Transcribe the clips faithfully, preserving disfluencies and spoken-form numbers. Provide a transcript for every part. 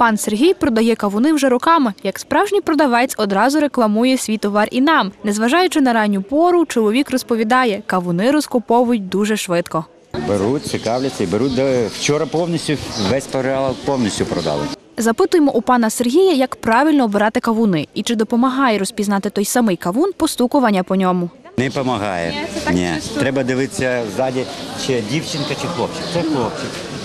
Пан Сергій продає кавуни вже роками. Як справжній продавець одразу рекламує свій товар і нам. Незважаючи на ранню пору, чоловік розповідає, кавуни розкуповують дуже швидко. Беруть, цікавляться і беруть. Вчора повністю, весь переал повністю продали. Запитуємо у пана Сергія, як правильно обирати кавуни і чи допомагає розпізнати той самий кавун постукування по ньому. Не допомагає. Ні. Треба дивитися ззаді, чи дівчинка, чи хлопчик. Це хлопчик.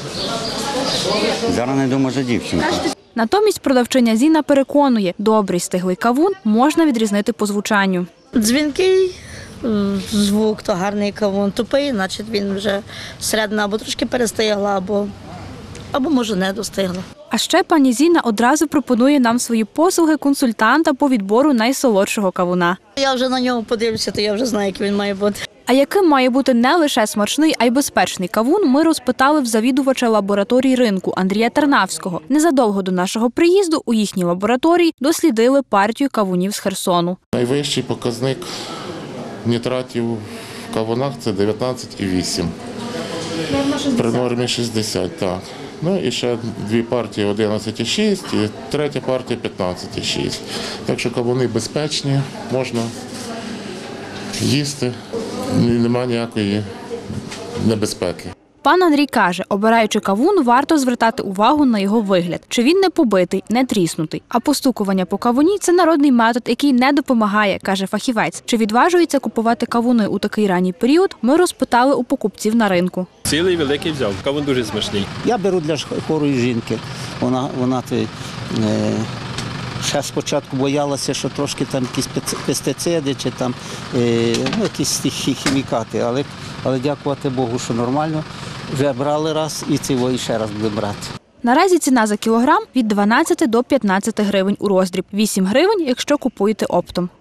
Зараз не думаю, що дівчинка. Натомість продавчиня Зіна переконує, добрий стиглий кавун можна відрізнити по звучанню. Дзвінкий звук, то гарний кавун, тупий, значить він вже середина або трошки перестигла, або, або може не достигла. А ще пані Зіна одразу пропонує нам свої послуги консультанта по відбору найсолодшого кавуна. Я вже на нього подивлюся, то я вже знаю, який він має бути. А яким має бути не лише смачний, а й безпечний кавун, ми розпитали в завідувача лабораторії ринку Андрія Тарнавського. Незадовго до нашого приїзду у їхній лабораторії дослідили партію кавунів з Херсону. Найвищий показник нітратів в кавунах – це дев'ятнадцять і вісім. При нормі шістдесят, так. Ну і ще дві партії одинадцять і шість, і третя партія п'ятнадцять і шість. Так що кавуни безпечні, можна їсти, немає ніякої небезпеки. Пан Андрій каже, обираючи кавун, варто звертати увагу на його вигляд. Чи він не побитий, не тріснутий. А постукування по кавуні – це народний метод, який не допомагає, каже фахівець. Чи відважується купувати кавуни у такий ранній період, ми розпитали у покупців на ринку. Цілий великий взяв, кавун дуже смачний. Я беру для хворої жінки. Вона, вона то, е, ще спочатку боялася, що трошки там якісь пестициди чи там е, ну, якісь хімікати, але, але дякувати Богу, що нормально. Вже брали раз і цього і ще раз будемо брати. Наразі ціна за кілограм від дванадцяти до п'ятнадцяти гривень у роздріб, вісім гривень, якщо купуєте оптом.